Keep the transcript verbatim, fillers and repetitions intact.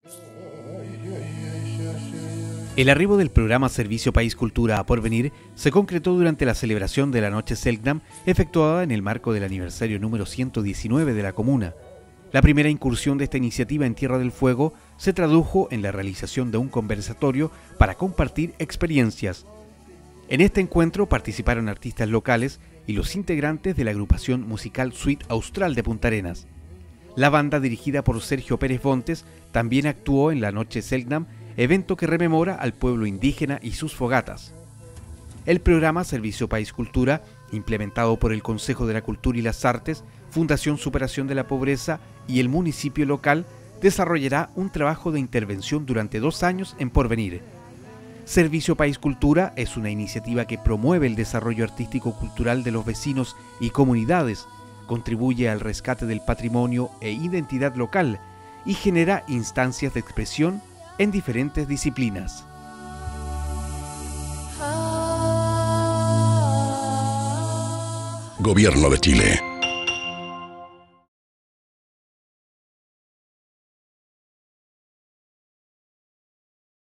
El arribo del programa Servicio País Cultura a Porvenir se concretó durante la celebración de la Noche Selknam, efectuada en el marco del aniversario número ciento diecinueve de la comuna. La primera incursión de esta iniciativa en Tierra del Fuego se tradujo en la realización de un conversatorio para compartir experiencias. En este encuentro participaron artistas locales y los integrantes de la agrupación musical Suite Austral de Punta Arenas. La banda, dirigida por Sergio Pérez Bontes, también actuó en la Noche Selknam, evento que rememora al pueblo indígena y sus fogatas. El programa Servicio País Cultura, implementado por el Consejo de la Cultura y las Artes, Fundación Superación de la Pobreza y el municipio local, desarrollará un trabajo de intervención durante dos años en Porvenir. Servicio País Cultura es una iniciativa que promueve el desarrollo artístico-cultural de los vecinos y comunidades, contribuye al rescate del patrimonio e identidad local y genera instancias de expresión en diferentes disciplinas. Gobierno de Chile.